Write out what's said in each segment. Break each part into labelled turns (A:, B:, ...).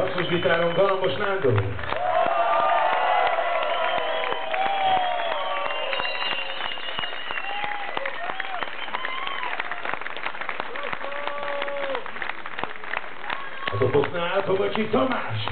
A: Basszusgitáron Galambos Nándor. A doboknál Fogocsi Tamás.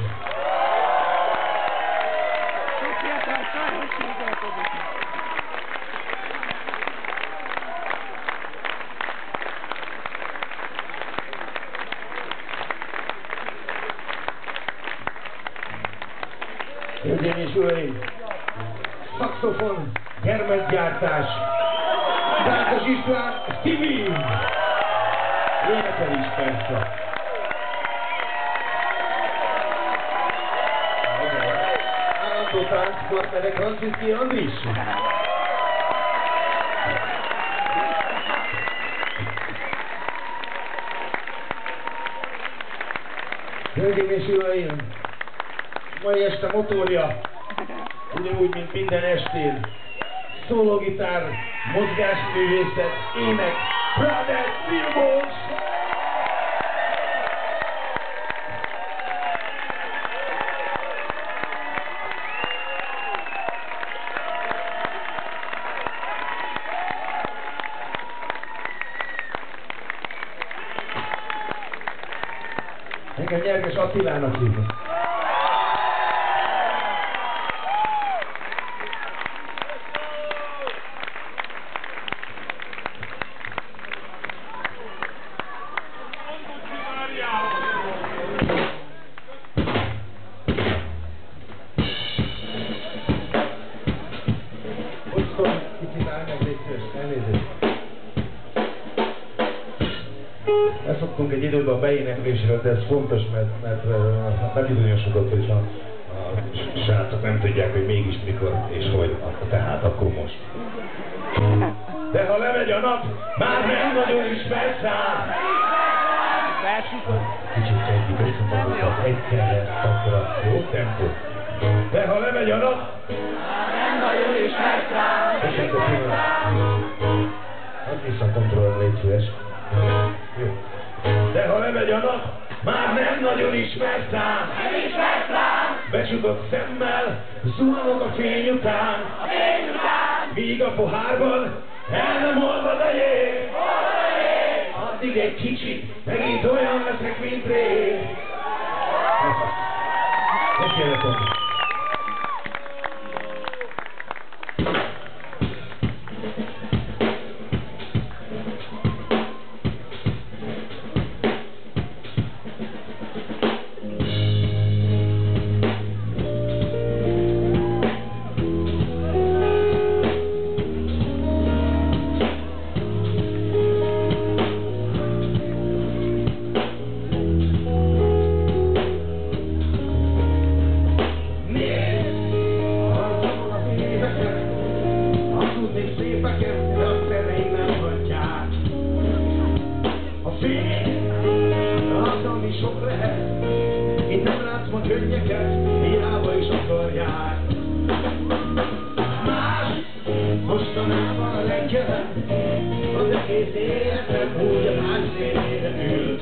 A: Hölgyeim és uraim, szaxofon, gyermekgyártás, Zákas István, Stevie! Énekel is persze. Állandó táncpartnerek Franciszki Andris. Hölgyeim és uraim, mai este motorja, ugyanúgy, mint minden estén, szólógitár, mozgásművészet, ének, Brothers Billboards! Engem Nyerges Attilának hívnak. Leszoktunk egy időben a beéneklésről, de ez fontos, mert bebizonyosodott, hogy a srácok nem tudják, hogy mégis mikor és hogy, tehát akkor most. De ha lemegy a nap, már nem nagyon ismersz rám. Kicsit kezdjük összefogokat egyszerre, akkor jó tempó. De ha lemegy a nap, már nem nagyon ismersz rám. Köszönjük a pillanat. Hadd visszakontrollom, légy szíves. Jó. De ha lemegy a nap, már nem nagyon ismersz rám. Nem ismersz rám. Becsukott szemmel, zuhanok a fény után. A fény után. Míg a pohárban el nem olvad a jég. Addig egy kicsit, megint olyan leszek, mint rég. Ezt kellett tenni. Hiába is akarják. Más mostanában a legkevebb, az egész életem úgy a más szélére ült.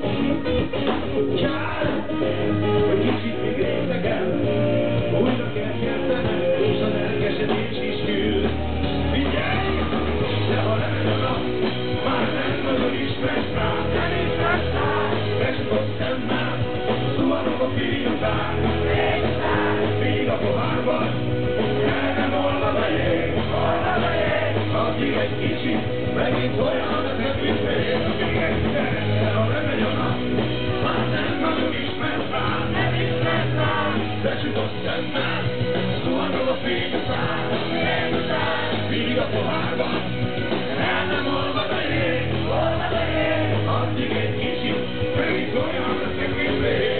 A: Kár, hogy kicsit még részegel, újra kell kezdenem, és a lelkesedés is küld. Figyelj, de ha lemegy a nap, már nem nagyon ismersz rám. Nem ismersz rám. Becsukott szemmel, zuhanok a fény után. Míg a pohárban el nem olvad a jég. Addig egy kicsit, megint olyan leszek, mint rég. Amíg egyszer, de ha lemegy a nap, már nem nagyon ismersz rám. Nem ismersz rám. Becsukott szemmel, zuhanok a fény után. Míg a pohárban el nem olvad a jég. Addig egy kicsit, megint olyan leszek, mint rég.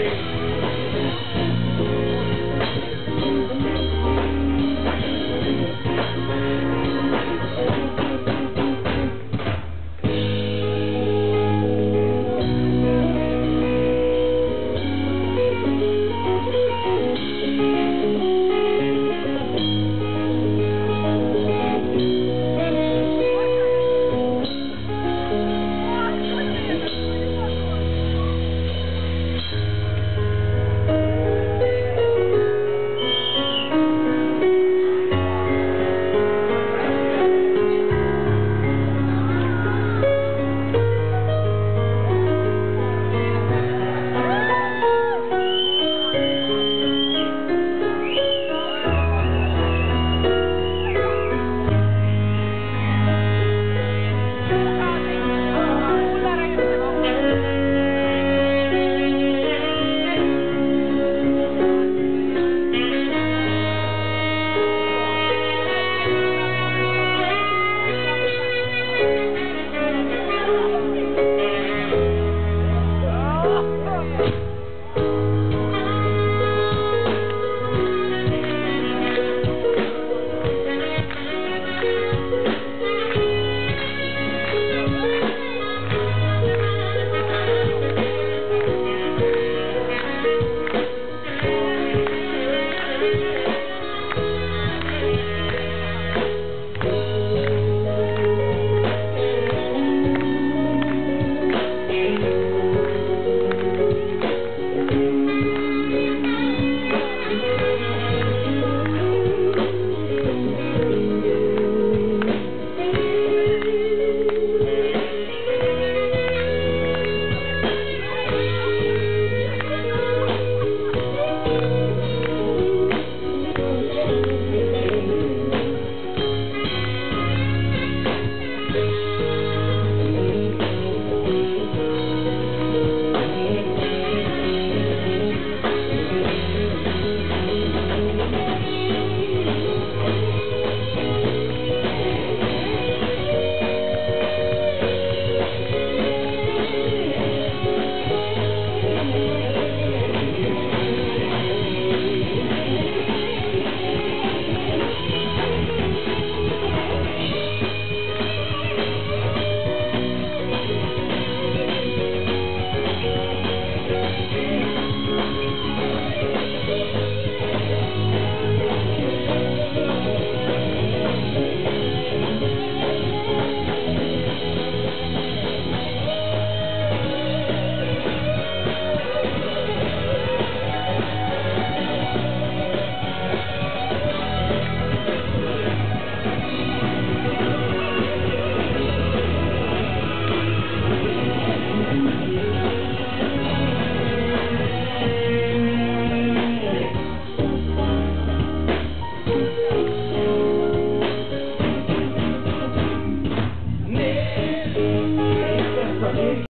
A: a ég.